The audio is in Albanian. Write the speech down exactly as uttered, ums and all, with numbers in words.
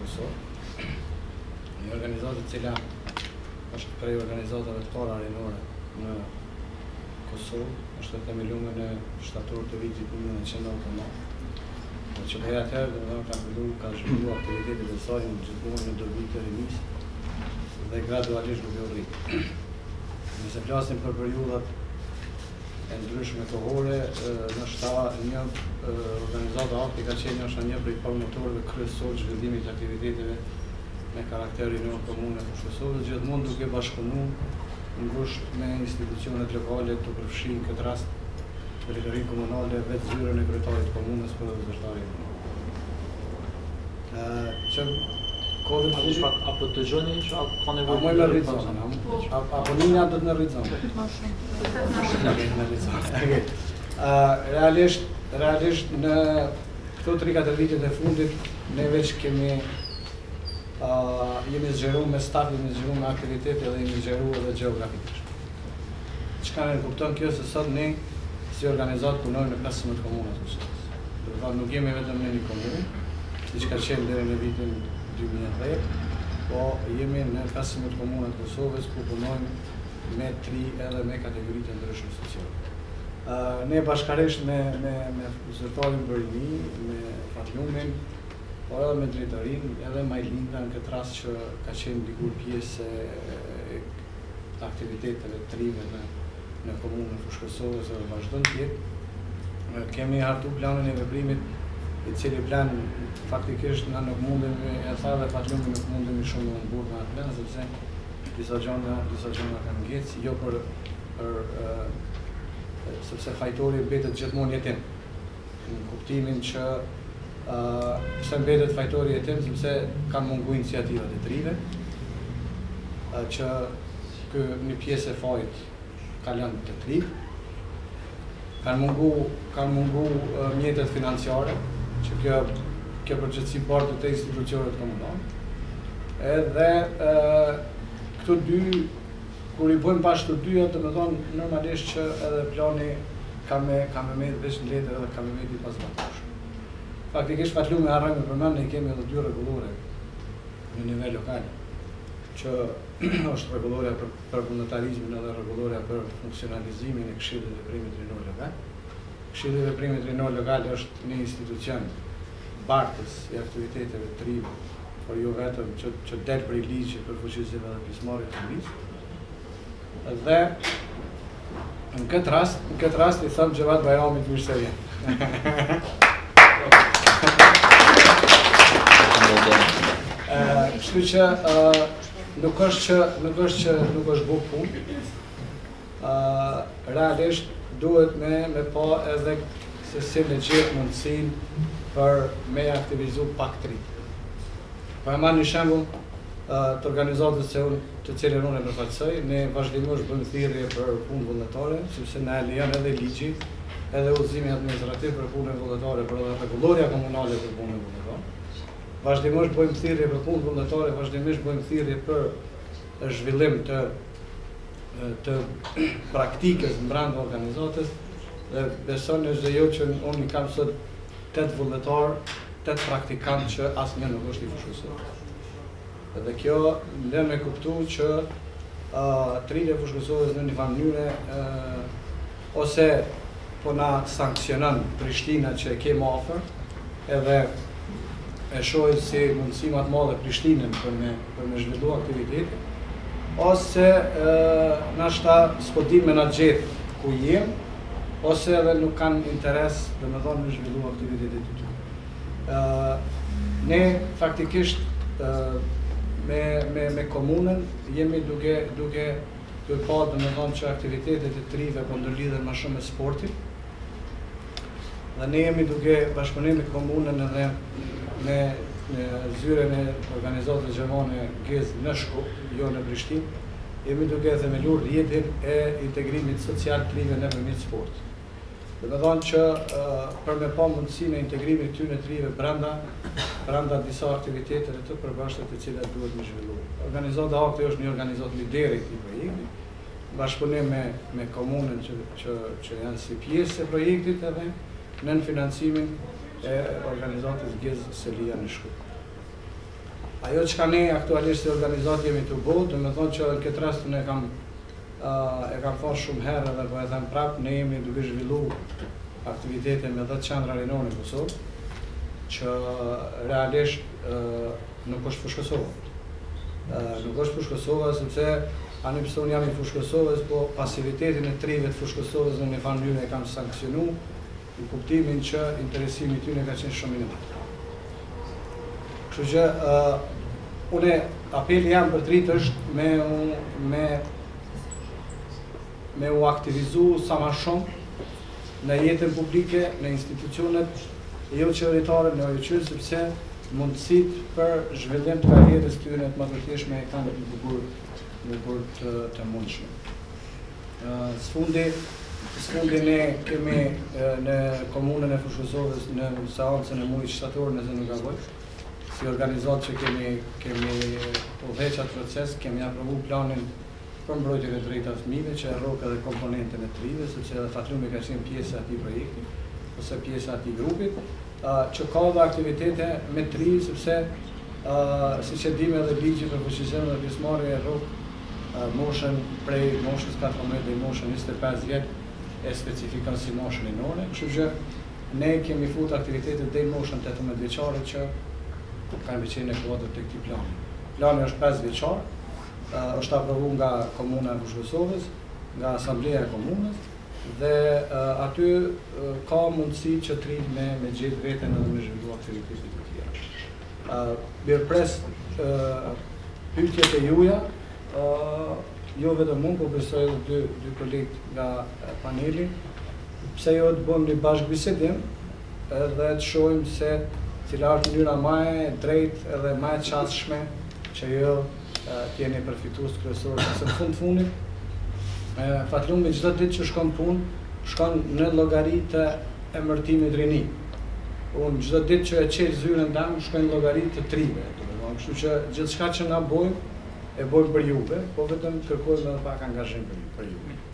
Kosovë. Një organizatë cila është prej organizatave të para rinore në Kosovë, është themeluar në shtator të vitit mille novecento ottanta. Që për atëherë, domethënë ka filluar, ka zhvilluar aktivitetet e saj në gjithmonë në dobi të rinisë dhe gradualisht duke u rritur. Nëse flasim për periudhat e ndryshme kohore, nështë një organizatë akti ka qenë është një prej promotorëve kryesor zhvillimit të aktiviteteve me karakterin në komunën e Kosovës, gjithmonë duke bashkëpunuar ngushtë me institucionet lokale të përfshijnë në këtë rast drejtorinë komunale, vetë zyrën e kryetarit të komunës për dhe zyrtarin. Që kodin A dish pak, apo të gjoni që ka nevojë? A moj me rritë zonë, apo ninja do të në rritë zonë. Realisht, realisht në këto tri katër vitet e fundit, ne veç kemi jemi zgjeru me staf, jemi zgjeru me aktivitete dhe jemi zgjeru edhe geografikisht. Çka ne kupton kjo se sot ne si organizatë punojmë në pesëmbëdhjetë komunat të Kosovës. Do të thonë nuk jemi vetëm në një komunë, siç ka qenë deri në vitin dy mijë e dhjetë, po jemi në pesëmbëdhjetë komunat të Kosovës ku punojmë me tri edhe me kategoritë të ndryshme sociale. Uh, ne bashkërisht me me me zyrtarin Bërini, me Fatlumin, po edhe me drejtorinë, edhe Majlinda në këtë rast që ka qenë dikur pjesë e aktiviteteve të trive në në komunën e Kosovës dhe vazhdon të jetë. Kemi hartu planin e veprimit, i cili plan faktikisht na nuk mundemi, e tha dhe Fatlumi, nuk mundemi shumë në burë në atë plan, sepse disa gjëra disa gjëra kanë ngecë, jo për për uh, sepse fajtori mbetet gjithmonë jetim. Në kuptimin që uh, pse mbetet fajtori jetim, sepse kanë mungu iniciativat e trive, uh, që kë një pjesë e fajt ka lënë të tri, kanë mungu, kanë mungu uh, mjetet financiare, që kjo, kjo përgjithësi partë të institucionet komunale, edhe uh, këto dy, kur i bëjmë bashkë të dyja, të me thonë normalisht që edhe plani ka me, ka me metë veç në letër edhe ka me metë i pasbatush. Faktikisht Fatlumi harrojmë përmend, ne kemi edhe dy rregullore në nivel lokal, që është rregulloria për, për vullnetarizmin edhe rregulloria për funksionalizimin e Këshillit të Veprimit Rinor Lokal. Këshilli i Veprimit Rinor Lokal është një institucion bartës i aktiviteteve të trive, por jo vetëm që, që del për i ligjit për fuqizim edhe pjesëmarrje të ligjit. Dhe në këtë rast, në këtë rast i thëmë Xhevat Bajramit mirë se vjen. Kështu që uh, nuk është që nuk është që nuk është bukë punë. Uh, realisht duhet me me pa edhe se si me gjithë mundësinë për me aktivizu pak tri. Po e marr një shembull uh, të organizatës që unë të cilën unë e përfaqësoj, ne vazhdimisht bëjmë thirrje për punë vullnetare, sepse na lejon edhe ligji, edhe udhëzimi administrativ për punën vullnetare, për edhe rregulloria komunale për punën vullnetare. Vazhdimisht bëjmë thirrje për punë vullnetare, vazhdimisht bëjmë thirrje për zhvillim të të praktikës brenda organizatës dhe besoni se jo që unë i kam sot tetë vullnetar, tetë praktikant që asnjë nuk është i fushësuar. Dhe kjo lën me kuptu që uh, trilja fushësues në një mënyrë uh, ose po na sankcionon Prishtina që e kemi afër, edhe e shohin si mundësi më të madhe Prishtinën për me për me zhvilluar aktivitetin, ose uh, nashta s'po dinë me na gjetë ku jem, ose edhe nuk kanë interes dhe me thonë në zhvilluar aktivitetet të tyre. Uh, ne faktikisht uh, me, me, me komunën jemi duke, duke, duke pa dhe me thonë që aktivitetet e trive po ndërlidhen më shumë me sportin, dhe ne jemi duke bashkëpunim me komunën edhe me në zyren e organizatës gjermane G E Z në Shkup, jo në Prishtinë, jemi duke themeluar rrjetin e integrimit social trive nëpërmjet sportit. Dhe me thonë që uh, për me pa mundësinë e integrimit ty në trive brenda, brenda disa aktiviteteve të përbashkëta të cilat duhet me zhvilluar. Organizata akte është një organizatë lideri i këtij projekti, bashkëpunim me, me komunën që, që, që janë si pjesë e projektit edhe nën financimin e organizatës G E Z Selia në Shkup. Ajo çka ne aktualisht si organizat jemi të bo, do me thonë që edhe në këtë rast unë e kam uh, e kam thonë shumë herë edhe po e them prap, ne jemi duke zhvillu aktivitete me dhjetë qendra rinore në Kosovë, që realisht uh, nuk është fushë Kosovë. Uh, nuk është fushë Kosovë sepse ani pse unë jam i fushë Kosovës, po pasivitetin e trive të fushë Kosovës në një farë mënyrë e kam sankcionu, në kuptimin që interesimi i tyre ka qenë shumë minimal. Kështu që uh, une apeli jam për trit është me u, me, me u aktivizu sa ma shumë në jetën publike, në institucionet jo qeveritare, në oqyrë, sepse mundësit për zhvillim të karrierës tyre të më të tjeshme e kanë në bukur, në bukur të, të mundshme. Uh, Sfundi, sfundi ne kemi uh, në komunën e Fushkosovës në seancën e muajit shtator, nëse nuk gaboj, si organizat që kemi, kemi udhëheq atë proces, kemi aprovu planin për mbrojtjen e drejtave të fëmijëve, që e rrok edhe komponentën e trive, sepse edhe Fatlumi ka qenë pjesë e atij projekti, ose pjesë e atij grupit, uh, që ka dhe aktivitete me tri, sepse uh, siç e dimë edhe ligji për fuqizim dhe pjesëmarrje e rrok uh, moshën prej moshës katërmbëdhjetë deri moshën njëzet e pesë vjet e specifikon si moshën rinore, kështu që ne kemi fut aktivitete deri moshën tetëmbëdhjetë vjeçare që kanë qenë në kuadër të këtij plani. Plani është pesë vjeçar, uh, është aprovu nga Komuna e Fushkosovës, nga Asambleja e Komunës, dhe uh, aty uh, ka mundësi që tri me, me gjithë veten edhe me zhvillu aktivitete të tjera. Uh, Birpres uh, pyetjet e juaja, uh, jo vetëm unë, po besoj edhe dy, dy kolegë nga uh, paneli, pse jo të bëjmë një bashkëbisedim edhe të shohim se cila është mënyra më e drejtë edhe më e çastshme që jo të jeni përfitues kryesor, se në fund fundit Fatlumi çdo ditë që shkon punë, shkon në llogari të emërtimit rini. Unë çdo ditë që e qel zyrën ndam, shkon në llogari të trive, domethënë, kështu që gjithçka që na bojmë e bojmë për juve, po vetëm kërkojmë edhe pak angazhim për ju.